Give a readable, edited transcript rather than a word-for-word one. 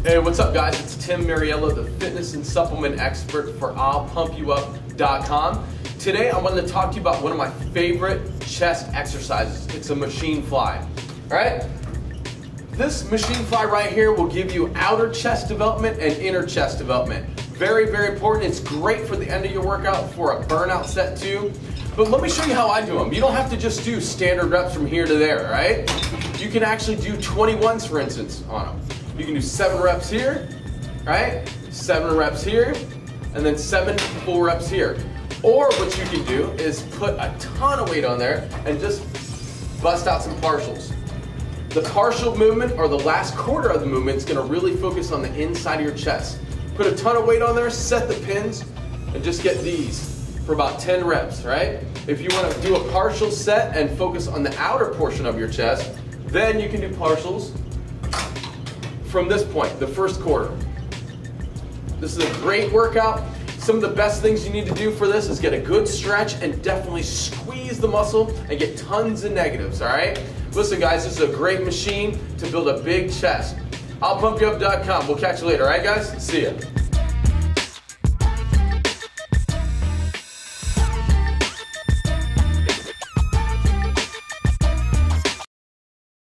Hey, what's up guys? It's Tim Mariello, the fitness and supplement expert for I'llPumpYouUp.com. Today I wanted to talk to you about one of my favorite chest exercises. It's a machine fly. All right? This machine fly right here will give you outer chest development and inner chest development. Very, very important. It's great for the end of your workout for a burnout set too. But let me show you how I do them. You don't have to just do standard reps from here to there, right? You can actually do 21s, for instance, on them. You can do 7 reps here, right? 7 reps here, and then 7 full reps here. Or what you can do is put a ton of weight on there and just bust out some partials. The partial movement, or the last quarter of the movement, is going to really focus on the inside of your chest. Put a ton of weight on there, set the pins, and just get these for about 10 reps, right? If you want to do a partial set and focus on the outer portion of your chest, then you can do partials from this point, the first quarter. This is a great workout. Some of the best things you need to do for this is get a good stretch and definitely squeeze the muscle and get tons of negatives, all right? Listen guys, this is a great machine to build a big chest. I'llPumpYouUp.com. We'll catch you later, all right guys? See ya.